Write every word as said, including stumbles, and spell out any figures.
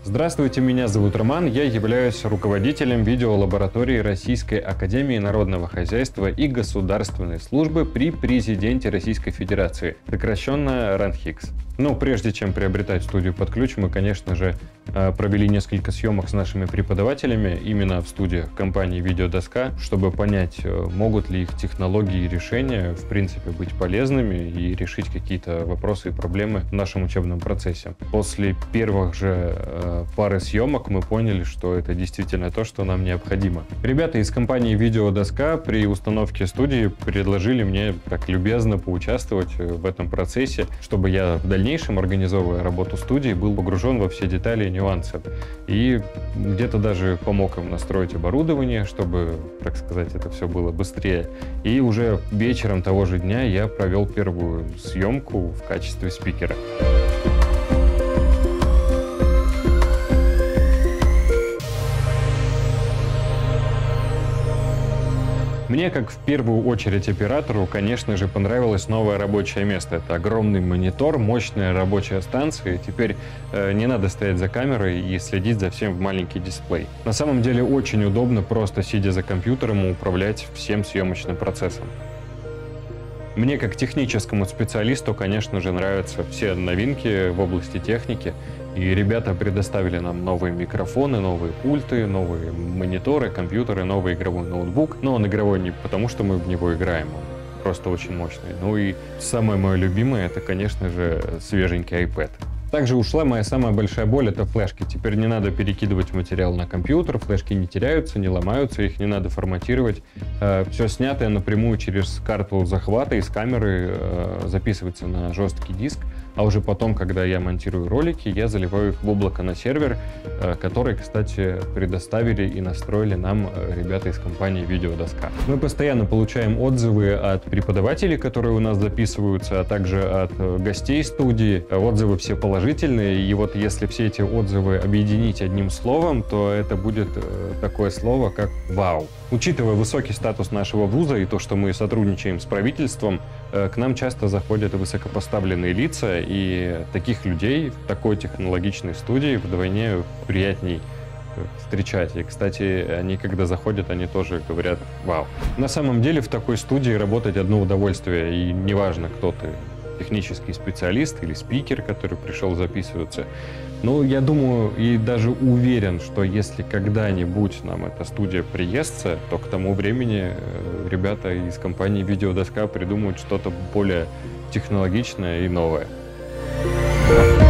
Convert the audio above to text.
Здравствуйте, меня зовут Роман, я являюсь руководителем видеолаборатории Российской академии народного хозяйства и государственной службы при президенте Российской Федерации, сокращенно РАНХИКС. Но прежде чем приобретать студию под ключ, мы, конечно же, провели несколько съемок с нашими преподавателями именно в студиях компании «Видеодоска», чтобы понять, могут ли их технологии и решения в принципе быть полезными и решить какие-то вопросы и проблемы в нашем учебном процессе. После первых же пары съемок мы поняли, что это действительно то, что нам необходимо. Ребята из компании «Видеодоска» при установке студии предложили мне так любезно поучаствовать в этом процессе, чтобы я в дальнейшем, организовывая работу студии, был погружен во все детали и нюансы. И где-то даже помог им настроить оборудование, чтобы, так сказать, это все было быстрее. И уже вечером того же дня я провел первую съемку в качестве спикера. Мне, как в первую очередь оператору, конечно же, понравилось новое рабочее место. Это огромный монитор, мощная рабочая станция. Теперь э, не надо стоять за камерой и следить за всем в маленький дисплей. На самом деле очень удобно, просто сидя за компьютером, управлять всем съемочным процессом. Мне, как техническому специалисту, конечно же, нравятся все новинки в области техники. И ребята предоставили нам новые микрофоны, новые пульты, новые мониторы, компьютеры, новый игровой ноутбук. Но он игровой не потому, что мы в него играем, он просто очень мощный. Ну и самое мое любимое — это, конечно же, свеженький iPad. Также ушла моя самая большая боль — это флешки. Теперь не надо перекидывать материал на компьютер, флешки не теряются, не ломаются, их не надо форматировать. Все снятое напрямую через карту захвата из камеры записывается на жесткий диск, а уже потом, когда я монтирую ролики, я заливаю их в облако на сервер, который, кстати, предоставили и настроили нам ребята из компании «Видеодоска». Мы постоянно получаем отзывы от преподавателей, которые у нас записываются, а также от гостей студии. Отзывы все положительные, и вот если все эти отзывы объединить одним словом, то это будет такое слово, как «Вау». Учитывая высокий статус нашего вуза и то, что мы сотрудничаем с правительством, к нам часто заходят высокопоставленные лица, и таких людей в такой технологичной студии вдвойне приятней встречать. И, кстати, они, когда заходят, они тоже говорят «Вау». На самом деле в такой студии работать одно удовольствие, и неважно, кто ты, технический специалист или спикер, который пришел записываться. Но я думаю и даже уверен, что если когда-нибудь нам эта студия приестся, то к тому времени ребята из компании «Видеодоска» придумают что-то более технологичное и новое.